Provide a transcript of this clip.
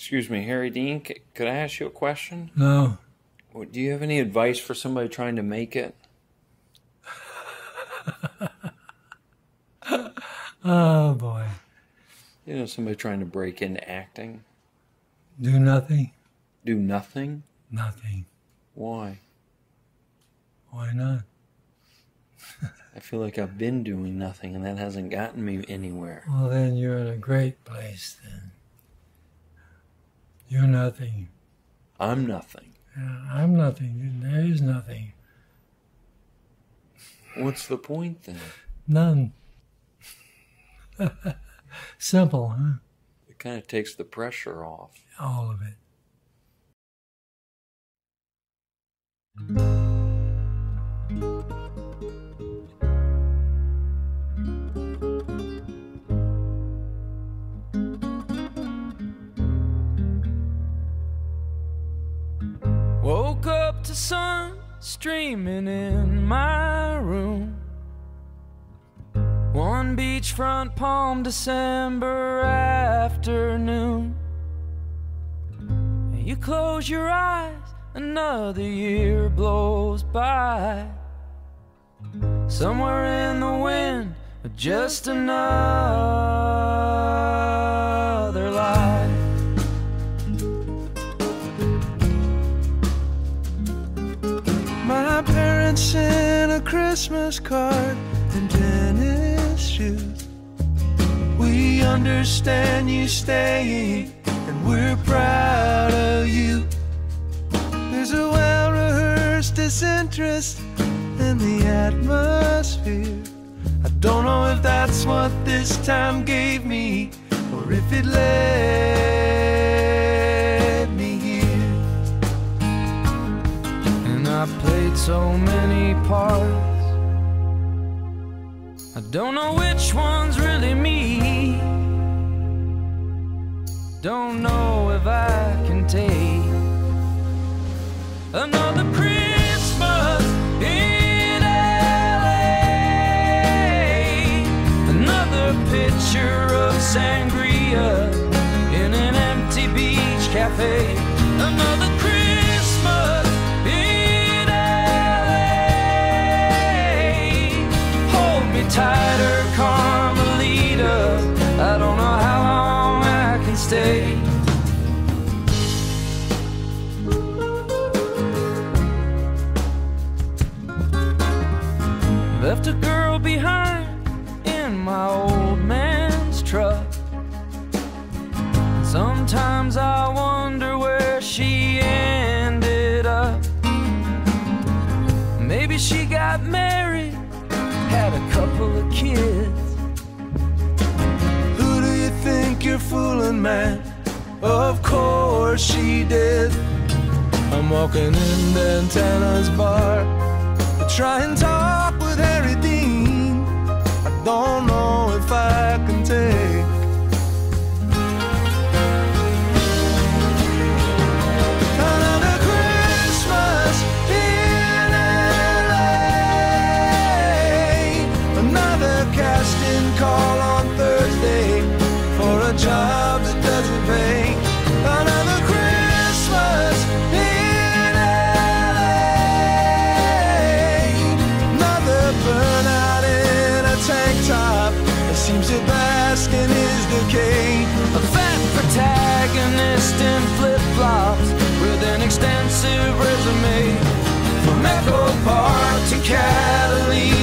Excuse me, Harry Dean, could I ask you a question? No. Do you have any advice for somebody trying to make it? Oh, boy. You know, somebody trying to break into acting? Do nothing? Do nothing? Nothing. Why? Why not? I feel like I've been doing nothing and that hasn't gotten me anywhere. Well, then you're in a great place, then. You're nothing. I'm nothing. Yeah, I'm nothing. There is nothing. What's the point then? None. Simple, huh? It kind of takes the pressure off. All of it. Woke up to sun streaming in my room. One beachfront Palm December afternoon. You close your eyes, another year blows by. Somewhere in the wind, just another life. My parents sent a Christmas card and tennis shoes. We understand you staying and we're proud of you. There's a well-rehearsed disinterest in the atmosphere. I don't know if that's what this time gave me or if it led me here. And I played so many parts, I don't know which one's really me. Don't know if I can take another Christmas in LA, another picture of sangria in an empty beach cafe, another Christmas in LA. Hold me tighter, Carmelita, I don't know how long I can stay. Left a girl behind in my old man's truck. Sometimes I wonder where she ended up. Maybe she got married, had a couple of kids. Who do you think you're fooling, man? Of course she did. I'm walking in Dantana's bar to try and talk with Harry Dean. I don't know if I can take another Christmas in LA, another casting call on Thursday for a job that doesn't pay, another Christmas in LA, another burnout in a tank top that seems to bask in his decay, a fat protagonist in flip-flops with an extensive resume, from Echo Park to Catalina.